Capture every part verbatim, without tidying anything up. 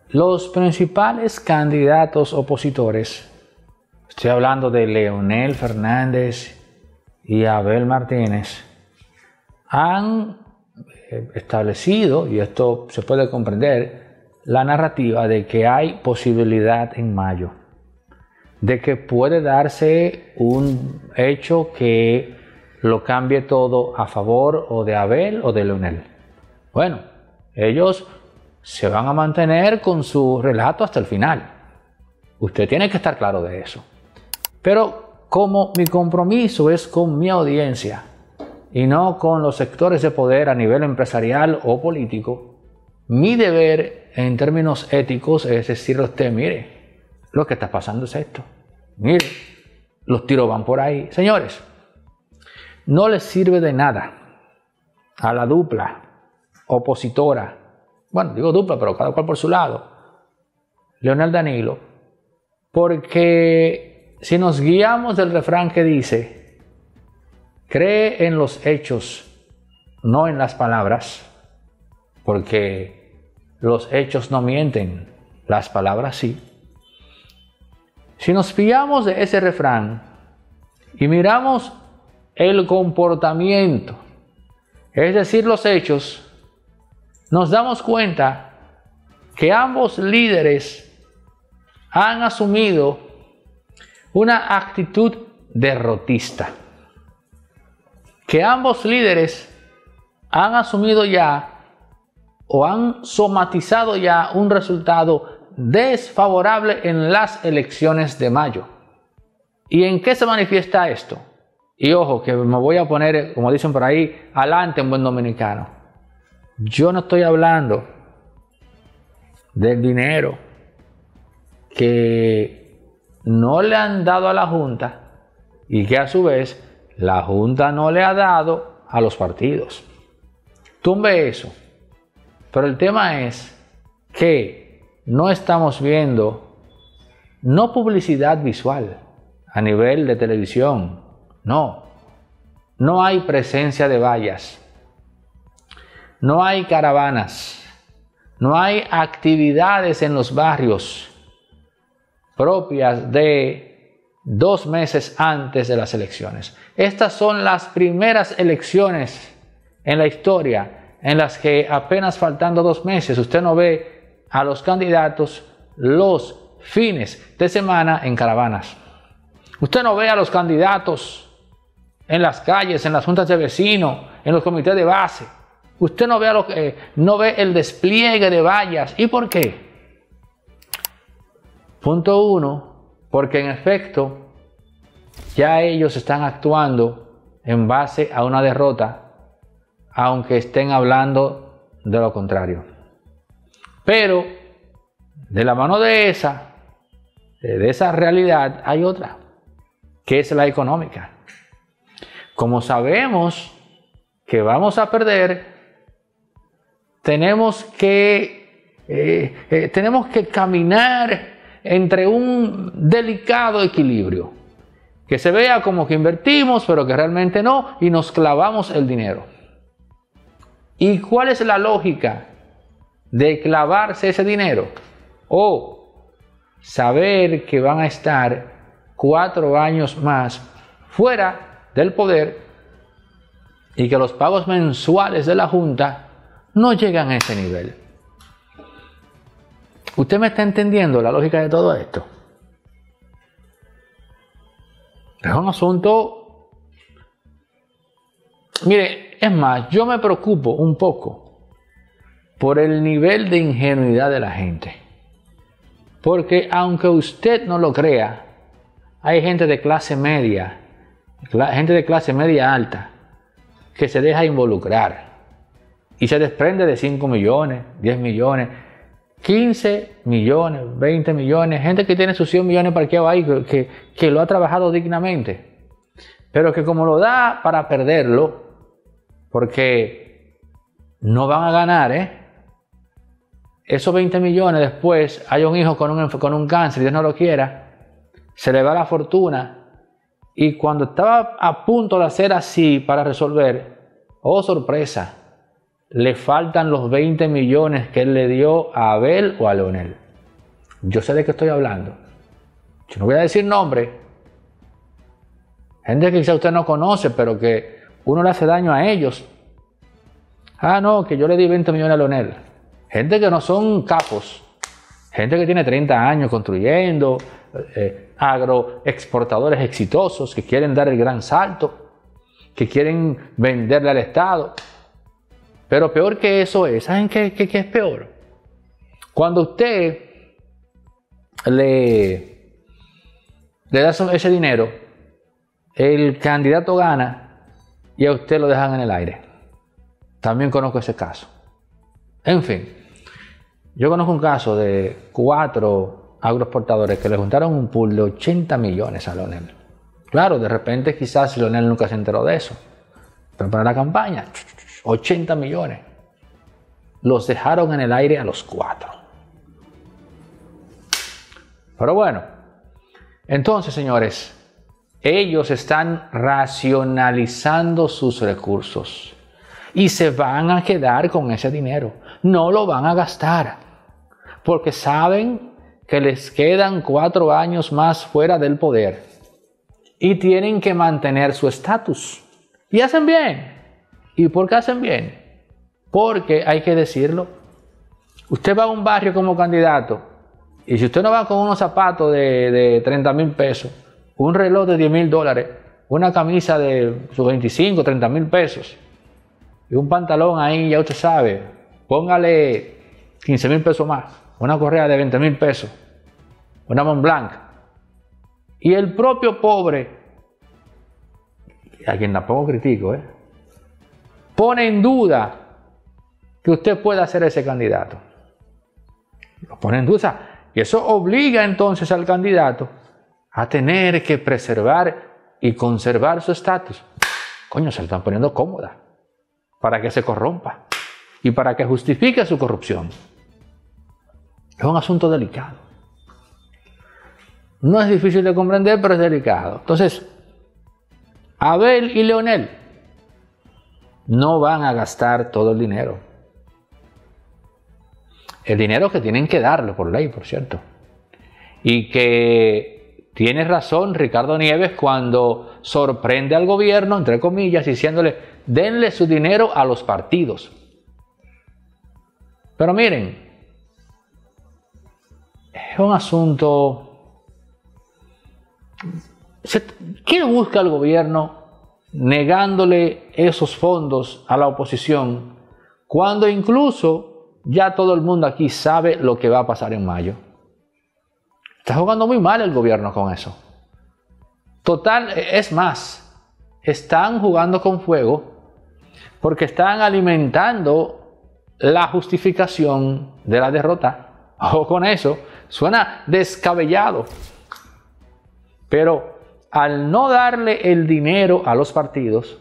Los principales candidatos opositores, estoy hablando de Leonel Fernández y Abel Martínez, han establecido, y esto se puede comprender, la narrativa de que hay posibilidad en mayo, de que puede darse un hecho que lo cambie todo a favor o de Abel o de Leonel. Bueno, ellos se van a mantener con su relato hasta el final. Usted tiene que estar claro de eso. Pero como mi compromiso es con mi audiencia y no con los sectores de poder a nivel empresarial o político, mi deber en términos éticos es decirle a usted, mire, lo que está pasando es esto. Mire, los tiros van por ahí. Señores, no les sirve de nada a la dupla opositora, bueno, digo dupla, pero cada cual por su lado, Leonel Danilo, porque si nos guiamos del refrán que dice, cree en los hechos, no en las palabras, porque los hechos no mienten, las palabras sí. Si nos fiamos de ese refrán y miramos el comportamiento, es decir, los hechos, nos damos cuenta que ambos líderes han asumido una actitud derrotista, que ambos líderes han asumido ya o han somatizado ya un resultado desfavorable en las elecciones de mayo. ¿Y en qué se manifiesta esto? Y ojo, que me voy a poner, como dicen por ahí, adelante en buen dominicano. Yo no estoy hablando del dinero que no le han dado a la Junta y que a su vez la Junta no le ha dado a los partidos. Tumbe eso. Pero el tema es que no estamos viendo, no publicidad visual a nivel de televisión, no. No hay presencia de vallas. No hay caravanas, no hay actividades en los barrios propias de dos meses antes de las elecciones. Estas son las primeras elecciones en la historia en las que apenas faltando dos meses usted no ve a los candidatos los fines de semana en caravanas. Usted no ve a los candidatos en las calles, en las juntas de vecinos, en los comités de base. Usted no ve, a lo que, no ve el despliegue de vallas. ¿Y por qué? Punto uno, porque en efecto ya ellos están actuando en base a una derrota, aunque estén hablando de lo contrario. Pero de la mano de esa, de esa realidad hay otra, que es la económica. Como sabemos que vamos a perder, Tenemos que, eh, eh, tenemos que caminar entre un delicado equilibrio. Que se vea como que invertimos, pero que realmente no, y nos clavamos el dinero. ¿Y cuál es la lógica de clavarse ese dinero? O saber que van a estar cuatro años más fuera del poder y que los pagos mensuales de la Junta no llegan a ese nivel. ¿Usted me está entendiendo la lógica de todo esto? Es un asunto... Mire, es más, yo me preocupo un poco por el nivel de ingenuidad de la gente. Porque aunque usted no lo crea, hay gente de clase media, gente de clase media alta, que se deja involucrar. Y se desprende de cinco millones, diez millones, quince millones, veinte millones, gente que tiene sus cien millones parqueados ahí, que, que lo ha trabajado dignamente, pero que como lo da para perderlo, porque no van a ganar, ¿eh? Esos veinte millones después hay un hijo con un, con un cáncer, Dios no lo quiera, se le va la fortuna, y cuando estaba a punto de hacer así para resolver, oh sorpresa, le faltan los veinte millones que él le dio a Abel o a Leonel. Yo sé de qué estoy hablando. Yo no voy a decir nombre. Gente que quizá usted no conoce, pero que uno le hace daño a ellos. Ah, no, que yo le di veinte millones a Leonel. Gente que no son capos. Gente que tiene treinta años construyendo, eh, agroexportadores exitosos que quieren dar el gran salto, que quieren venderle al Estado. Pero peor que eso es, ¿saben qué, qué, qué es peor? Cuando usted le, le da ese dinero, el candidato gana y a usted lo dejan en el aire. También conozco ese caso. En fin, yo conozco un caso de cuatro agroexportadores que le juntaron un pool de ochenta millones a Leonel. Claro, de repente quizás Leonel nunca se enteró de eso. Pero para la campaña, ochenta millones. Los dejaron en el aire a los cuatro. Pero bueno, entonces, señores, ellos están racionalizando sus recursos y se van a quedar con ese dinero. No lo van a gastar porque saben que les quedan cuatro años más fuera del poder y tienen que mantener su estatus. Y hacen bien. ¿Y por qué hacen bien? Porque hay que decirlo. Usted va a un barrio como candidato y si usted no va con unos zapatos de, de treinta mil pesos, un reloj de diez mil dólares, una camisa de sus veinticinco, treinta mil pesos y un pantalón ahí, ya usted sabe, póngale quince mil pesos más, una correa de veinte mil pesos, una Montblanc, y el propio pobre, a quien tampoco critico, ¿eh? pone en duda que usted pueda ser ese candidato. Lo pone en duda. Y eso obliga entonces al candidato a tener que preservar y conservar su estatus. Coño, se le están poniendo cómoda para que se corrompa y para que justifique su corrupción. Es un asunto delicado. No es difícil de comprender, pero es delicado. Entonces, Abel y Leonel no van a gastar todo el dinero. El dinero que tienen que darle por ley, por cierto. Y que tiene razón Ricardo Nieves cuando sorprende al gobierno, entre comillas, diciéndole, denle su dinero a los partidos. Pero miren, es un asunto... ¿Qué busca el gobierno negándole esos fondos a la oposición cuando incluso ya todo el mundo aquí sabe lo que va a pasar en mayo? Está jugando muy mal el gobierno con eso. Total, es más, están jugando con fuego porque están alimentando la justificación de la derrota. Ojo con eso, suena descabellado. Pero al no darle el dinero a los partidos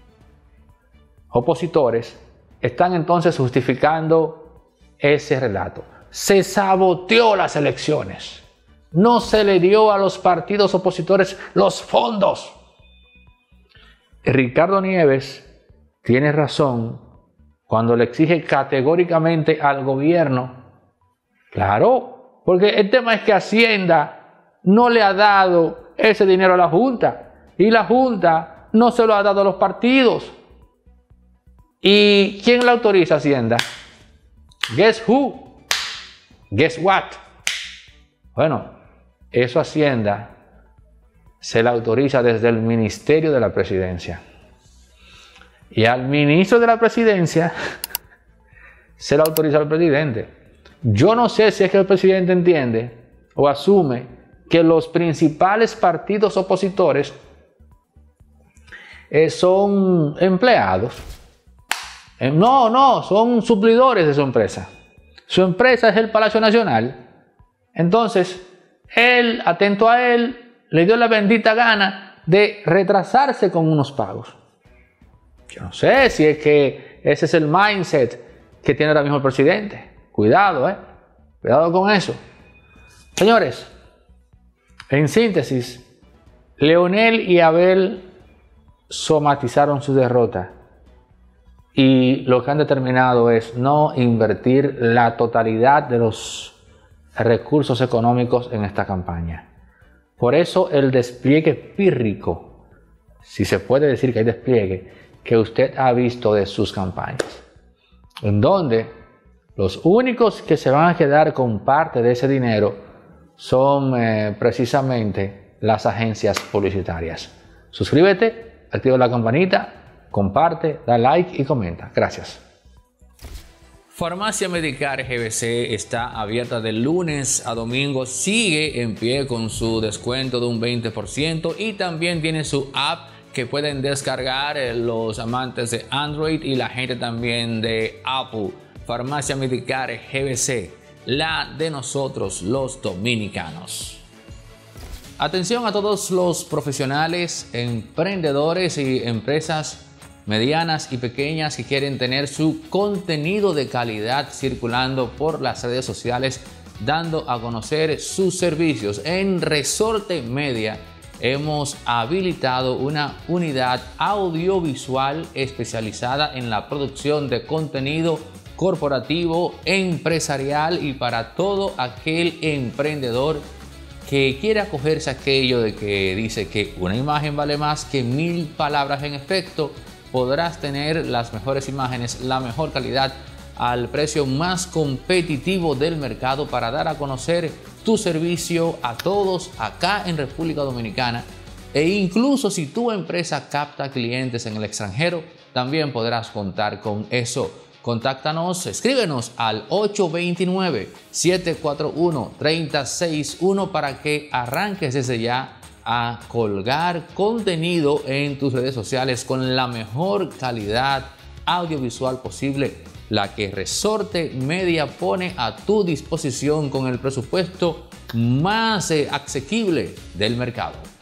opositores, están entonces justificando ese relato. Se saboteó las elecciones. No se le dio a los partidos opositores los fondos. Ricardo Nieves tiene razón cuando le exige categóricamente al gobierno. Claro, porque el tema es que Hacienda no le ha dado ese dinero a la Junta y la Junta no se lo ha dado a los partidos. ¿Y quién le autoriza a Hacienda? Guess who? Guess what? Bueno, eso Hacienda se la autoriza desde el Ministerio de la Presidencia. Y al ministro de la Presidencia se la autoriza al presidente. Yo no sé si es que el presidente entiende o asume que los principales partidos opositores eh, son empleados. Eh, no, no, son suplidores de su empresa. Su empresa es el Palacio Nacional. Entonces, él, atento a él, le dio la bendita gana de retrasarse con unos pagos. Yo no sé si es que ese es el mindset que tiene ahora mismo el presidente. Cuidado, eh. Cuidado con eso. Señores, en síntesis, Leonel y Abel somatizaron su derrota y lo que han determinado es no invertir la totalidad de los recursos económicos en esta campaña. Por eso el despliegue pírrico, si se puede decir que hay despliegue, que usted ha visto de sus campañas, en donde los únicos que se van a quedar con parte de ese dinero son eh, precisamente las agencias publicitarias. Suscríbete, activa la campanita, comparte, da like y comenta. Gracias. Farmacia Medicar G B C está abierta de lunes a domingo, sigue en pie con su descuento de un veinte por ciento y también tiene su app que pueden descargar los amantes de Android y la gente también de Apple. Farmacia Medicar G B C, la de nosotros los dominicanos. Atención a todos los profesionales, emprendedores y empresas medianas y pequeñas que quieren tener su contenido de calidad circulando por las redes sociales, dando a conocer sus servicios. En Resorte Media hemos habilitado una unidad audiovisual especializada en la producción de contenido corporativo, empresarial y para todo aquel emprendedor que quiera acogerse a aquello de que dice que una imagen vale más que mil palabras. En efecto, podrás tener las mejores imágenes, la mejor calidad al precio más competitivo del mercado para dar a conocer tu servicio a todos acá en República Dominicana. E incluso si tu empresa capta clientes en el extranjero, también podrás contar con eso. Contáctanos, escríbenos al ocho dos nueve, siete cuatro uno, tres cero seis uno para que arranques desde ya a colgar contenido en tus redes sociales con la mejor calidad audiovisual posible, la que Resorte Media pone a tu disposición con el presupuesto más eh, asequible del mercado.